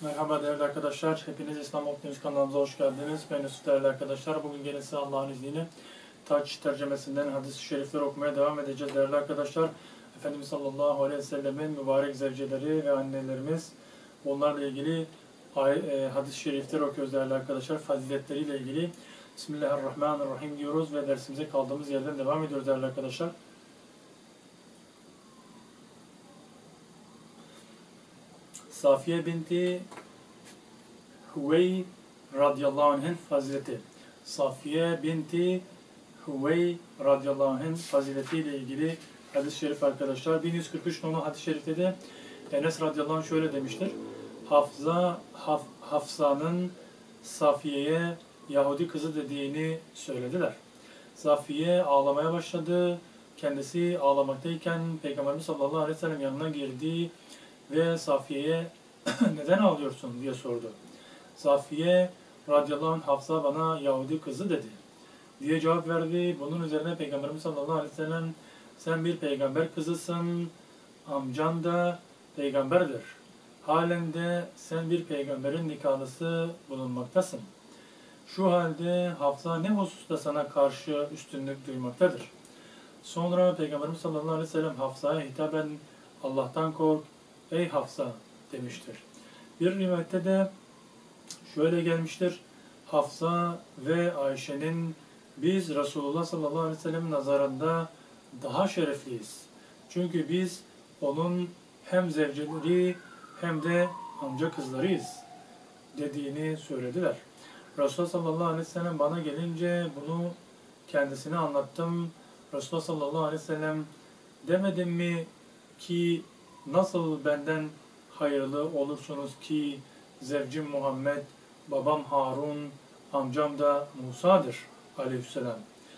Merhaba değerli arkadaşlar. Hepiniz İslam Optimist kanalımıza hoş geldiniz. Ben Yusuf değerli arkadaşlar. Bugün gene size Allah'ın izniyle Taç tercümesinden hadis-i şerifler okumaya devam edeceğiz değerli arkadaşlar. Efendimiz sallallahu aleyhi ve sellemin mübarek zevceleri ve annelerimiz, onlarla ilgili hadis-i şerifler okuyoruz değerli arkadaşlar. Faziletleriyle ilgili Bismillahirrahmanirrahim diyoruz ve dersimize kaldığımız yerden devam ediyoruz değerli arkadaşlar. Safiye binti Hüvey radıyallahu anh'ın fazileti. Safiye binti Hüvey radıyallahu anh'ın faziletiyle ilgili hadis-i şerif arkadaşlar. 1143 numaralı hadis-i şerifte de Enes radıyallahu anh şöyle demiştir. Hafsa'nın Safiye'ye Yahudi kızı dediğini söylediler. Safiye ağlamaya başladı. Kendisi ağlamaktayken Peygamberimiz sallallahu aleyhi ve sellem yanına girdi ve Safiye'ye neden ağlıyorsun diye sordu. Safiye radıyallahu anh Hafsa bana Yahudi kızı dedi diye cevap verdi. Bunun üzerine Peygamberimiz sallallahu aleyhi ve sellem sen bir peygamber kızısın, amcan da peygamberdir. Halen de sen bir peygamberin nikahlısı bulunmaktasın. Şu halde Hafsa ne hususta sana karşı üstünlük duymaktadır? Sonra Peygamberimiz sallallahu aleyhi ve sellem Hafsa'ya hitaben Allah'tan kork ey Hafsa demiştir. Bir rivayette de şöyle gelmiştir. Hafsa ve Ayşe'nin biz Resulullah sallallahu aleyhi ve sellem'in nazarında daha şerefliyiz. Çünkü biz onun hem zevceleri hem de amca kızlarıyız dediğini söylediler. Resulullah sallallahu aleyhi ve sellem bana gelince bunu kendisine anlattım. Resulullah sallallahu aleyhi ve sellem demedim mi ki nasıl benden hayırlı olursunuz ki zevcim Muhammed, babam Harun, amcam da Musa'dır aleyhisselam.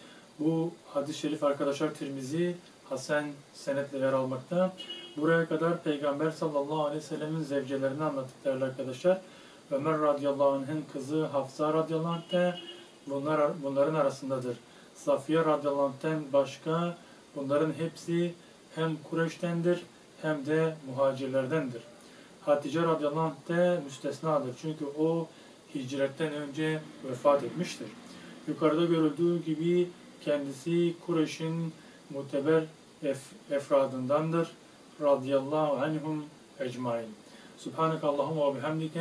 Bu hadis-i şerif arkadaşlar Tirmizi Hasan senetle yer almakta. Buraya kadar Peygamber sallallahu aleyhi ve sellemin zevcelerini anlattık değerli arkadaşlar. Ömer radıyallahu anh'ın kızı Hafsa radıyallahu anh de bunların arasındadır. Safiye radıyallahu anh'ten başka bunların hepsi hem Kureyş'tendir hem de muhacirlerdendir. Hatice radıyallahu anh de müstesnadır. Çünkü o hicretten önce vefat etmiştir. Yukarıda görüldüğü gibi kendisi Kureyş'in muteber efradındandır. Radıyallahu anhum ecmain. Subhanakallahumma ve bihamdike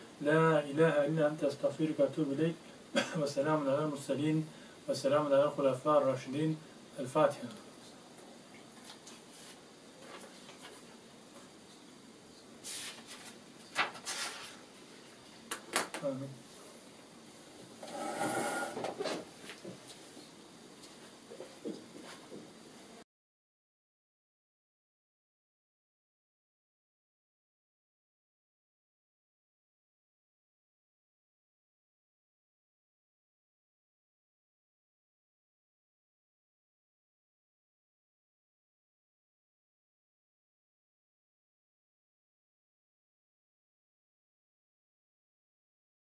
la ilahe illa ente estağfiruke ve etûbü ileyk ve selamun alel murselin ve selamun alel hulefâ'r raşidin. El Fatiha. Amin.